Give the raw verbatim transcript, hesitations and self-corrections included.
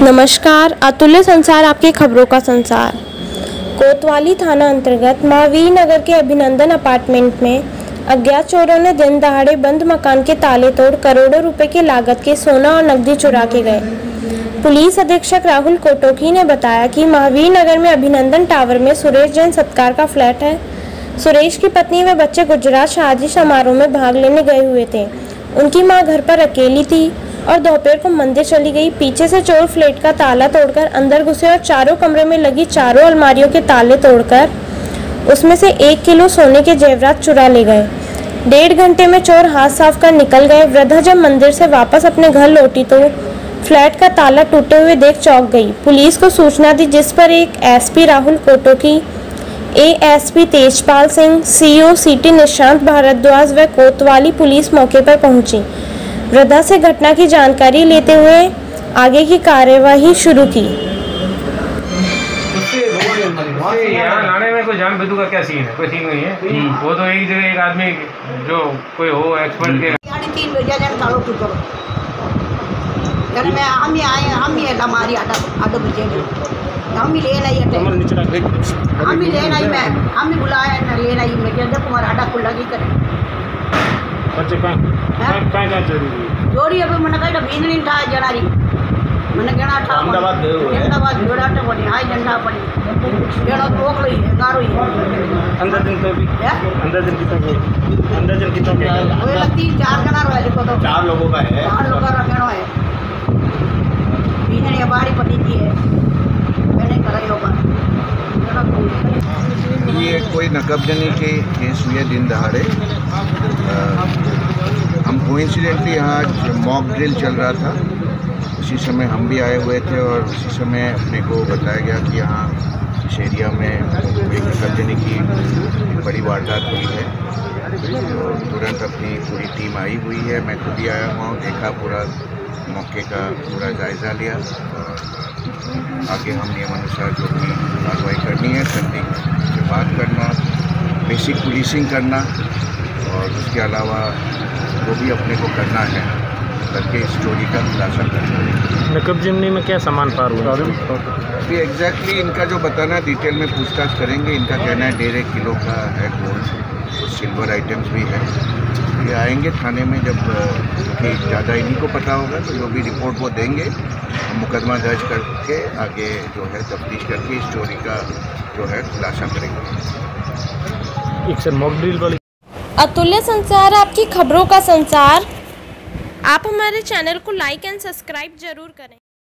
नमस्कार, अतुल्य संसार आपकी खबरों का संसार। कोतवाली थाना अंतर्गत महावीर नगर के अभिनंदन अपार्टमेंट में अज्ञात चोरों ने दिन दहाड़े बंद मकान के ताले तोड़ करोड़ों रुपए की लागत के सोना और नकदी चुरा के गए। पुलिस अधीक्षक राहुल कोटोकी ने बताया कि महावीर नगर में अभिनंदन टावर में सुरेश जैन सत्कार का फ्लैट है। सुरेश की पत्नी व बच्चे गुजरात शादी समारोह में भाग लेने गए हुए थे। उनकी मां घर पर अकेली थी और दोपहर को मंदिर चली गई। पीछे से चोर फ्लैट का ताला तोड़कर अंदर घुसे और चारों कमरे में लगी चारों अलमारियों के ताले तोड़कर उसमें से एक किलो सोने के जेवरात चुरा ले गए। डेढ़ घंटे में चोर हाथ साफ कर निकल गए। वृद्धा जब मंदिर से वापस अपने घर लौटी तो फ्लैट का ताला टूटे हुए देख चौंक गई। पुलिस को सूचना दी, जिस पर एक SP Rahul Kotoki, ASP Tejpal Singh, CO city Nishant Bhardwaj व कोतवाली पुलिस मौके पर पहुंची। वृद्धा से घटना की जानकारी लेते हुए आगे की कार्यवाही शुरू की। यहाँ लाने में कोई जान बेदू का क्या सीन है? कोई सीन नहीं है। वो तो एक जगह एक आदमी जो कोई हो एक्सपर्ट के तीन बजे जन तालो टूटो यानी मैं हम ही आए हम ही हमारी आधा आधा बजे हम ही ले नहीं है हम ही ले नहीं मैं हम ही बुलाया ना ले नहीं मैं कहते तुम्हारा आधा खुला की करे बच्चे कहाँ कहाँ कहाँ चोरी हुई? चोरी अभी मैंने कहा बीन नहीं था जनारी मैंने कहना था अहमदाबाद अहमदाबाद जोड़ा तो बनी हाई झंडा बनी कहना टोक रही है गारो ही अंदर दिन तो भी अंदर दिन कितना को अंदर दिन कितना को वो लगती चार जना रहा है तो चार लोगों का है चार लोगों का कहना है बीन ने बाड़ी पटी थी है मैंने कराई होगा ये कोई नकबजनी के केस हुए दिन दहाड़े। हम कोइंसिडेंटली यहाँ मॉक ड्रिल चल रहा था, उसी समय हम भी आए हुए थे और उसी समय अपने को बताया गया कि यहाँ इस एरिया में एक नकबजनी की बड़ी वारदात हुई है। तो तुरंत अपनी पूरी टीम आई हुई है, मैं खुद ही आया हुआ हूँ, देखा पूरा मौके का पूरा जायज़ा लिया और आगे हम नियमानुसार जो भी कार्रवाई करनी है करने से बात करना, बेसिक पुलिसिंग करना और उसके अलावा जो भी अपने को करना है करके स्टोरी का खुलासा करना। नकबजनी में क्या सामान पार हुआ? अभी एग्जैक्टली इनका जो बताना है डिटेल में पूछताछ करेंगे। इनका कहना है डेढ़ एक किलो का है गोल्ड, कुछ सिल्वर आइटम्स भी है। ये आएंगे थाने में जब कि ज़्यादा इन्हीं को पता होगा तो जो भी रिपोर्ट वो देंगे हम मुकदमा दर्ज करके आगे जो है तफ्तीश करके स्टोरी का जो है खुलासा करेंगे। एक सर मॉक ड्रिल वाली अतुल्य संसार आपकी खबरों का संसार। आप हमारे चैनल को लाइक एंड सब्सक्राइब जरूर करें।